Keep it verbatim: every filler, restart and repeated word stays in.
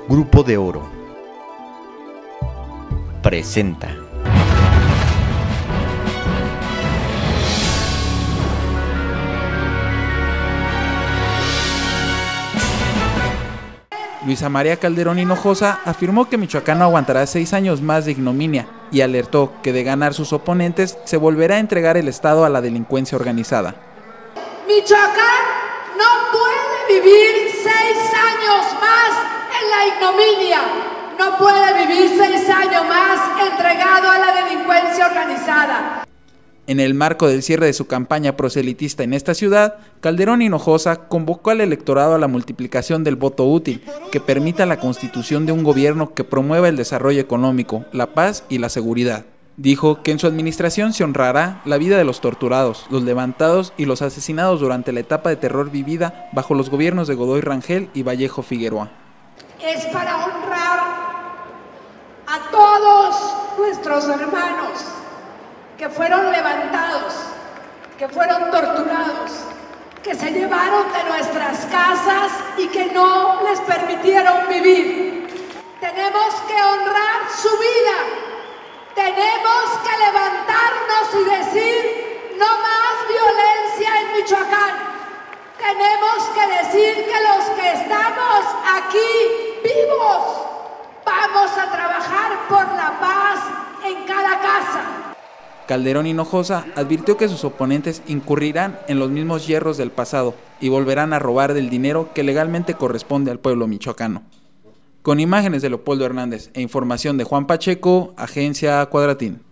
Grupo de Oro presenta. Luisa María Calderón Hinojosa afirmó que Michoacán no aguantará seis años más de ignominia y alertó que de ganar sus oponentes se volverá a entregar el Estado a la delincuencia organizada. Michoacán no puede vivir seis años más en la ignominia, no puede vivir seis años más entregado a la delincuencia organizada. En el marco del cierre de su campaña proselitista en esta ciudad, Calderón Hinojosa convocó al electorado a la multiplicación del voto útil, que permita la constitución de un gobierno que promueva el desarrollo económico, la paz y la seguridad. Dijo que en su administración se honrará la vida de los torturados, los levantados y los asesinados durante la etapa de terror vivida bajo los gobiernos de Godoy Rangel y Vallejo Figueroa. Es para honrar a todos nuestros hermanos que fueron levantados, que fueron torturados, que se llevaron de nuestras casas y que no les permitieron vivir. Tenemos que honrar su vida, tenemos que levantarnos y decir no más violencia en Michoacán. Tenemos que decir que los que estamos aquí vivos vamos a trabajar por la paz en cada casa. Calderón Hinojosa advirtió que sus oponentes incurrirán en los mismos yerros del pasado y volverán a robar del dinero que legalmente corresponde al pueblo michoacano. Con imágenes de Leopoldo Hernández e información de Juan Pacheco, Agencia Cuadratín.